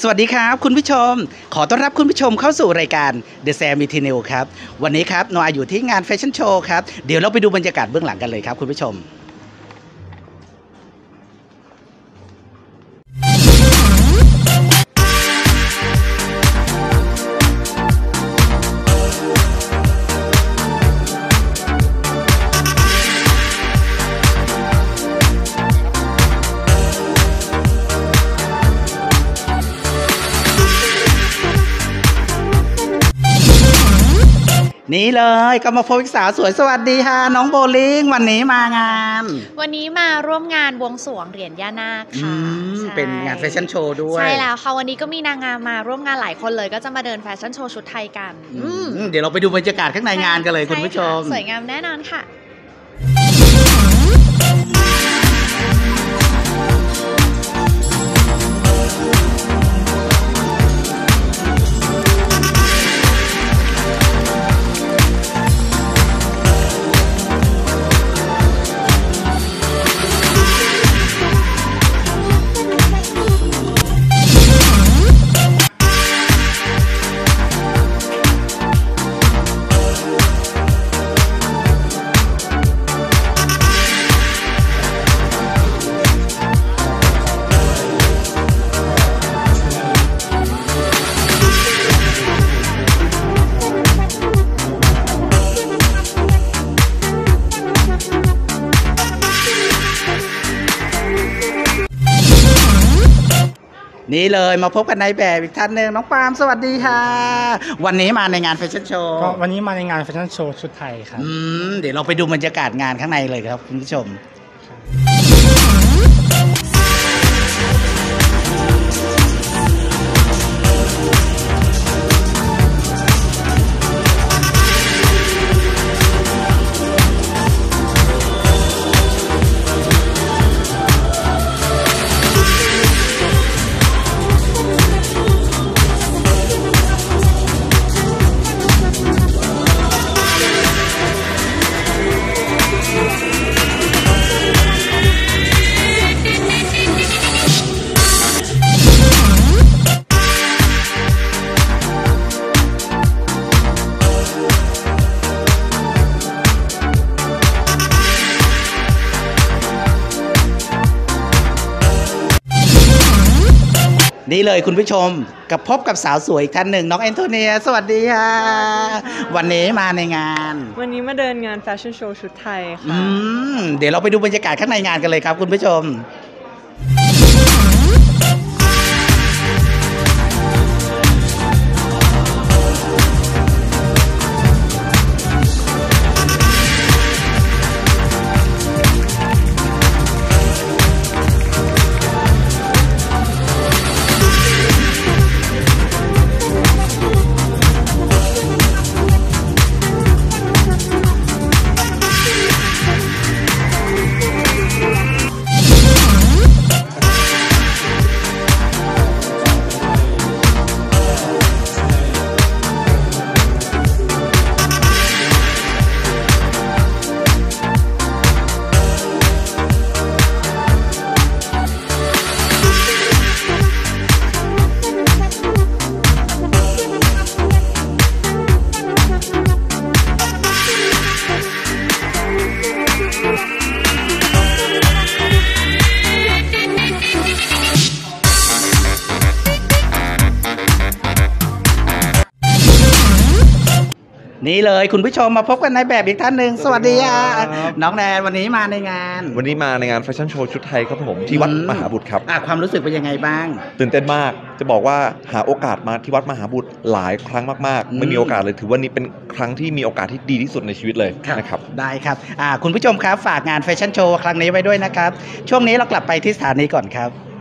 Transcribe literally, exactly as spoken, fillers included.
สวัสดีครับคุณผู้ชมขอต้อนรับคุณผู้ชมเข้าสู่รายการ The Sam Eternal ครับวันนี้ครับโนอาอยู่ที่งานแฟชั่นโชว์ครับเดี๋ยวเราไปดูบรรยากาศเบื้องหลังกันเลยครับคุณผู้ชมนี่เลยก็มาพบอีกสาวสวยสวัสดีค่ะน้องโบลิ่งวันนี้มางานวันนี้มาร่วมงานบวงสรวงเหรียญย่านาคค่ะเป็นงานแฟชั่นโชว์ด้วยใช่แล้วค่ะวันนี้ก็มีนางงามมาร่วมงานหลายคนเลยก็จะมาเดินแฟชั่นโชว์ชุดไทยกันเดี๋ยวเราไปดูบรรยากาศข้างในงานกันเลยคุณผู้ชมสวยงามแน่นอนค่ะนี่เลยมาพบกันในแบบอีกท่านหนึ่งน้องปาล์มสวัสดีค่ะวันนี้มาในงานแฟชั่นโชว์ก็วันนี้มาในงานแฟชั่นโชว์ชุดไทยครับอืมเดี๋ยวเราไปดูบรรยากาศงานข้างในเลยครับคุณผู้ชมนี่เลยคุณผู้ชมกับพบกับสาวสวยอีกท่านหนึ่งน้องแอนโทเนียสวัสดีค่ะวันนี้มาในงานวันนี้มาเดินงานแฟชั่นโชว์ชุดไทยค่ะอืมเดี๋ยวเราไปดูบรรยากาศข้างในงานกันเลยครับคุณผู้ชมนี่เลยคุณผู้ชมมาพบกันในแบบอีกท่านหนึ่งสวัสดีค่ะน้องแนนวันนี้มาในงานวันนี้มาในงานแฟชั่นโชว์ชุดไทยครับผมที่วัดมหาบุตรครับความรู้สึกเป็นยังไงบ้างตื่นเต้นมากจะบอกว่าหาโอกาสมาที่วัดมหาบุตรหลายครั้งมากๆไม่มีโอกาสเลยถือว่านี้เป็นครั้งที่มีโอกาสที่ดีที่สุดในชีวิตเลยนะครับได้ครับคุณผู้ชมครับฝากงานแฟชั่นโชว์ครั้งนี้ไว้ด้วยนะครับช่วงนี้เรากลับไปที่สถานีก่อนครับ